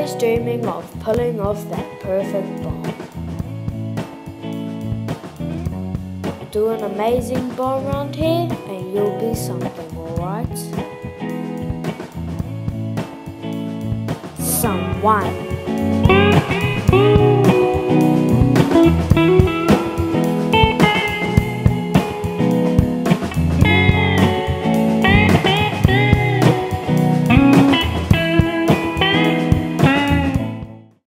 always dreaming of pulling off that perfect bomb. Do an amazing bomb around here and you'll be something, alright? Someone.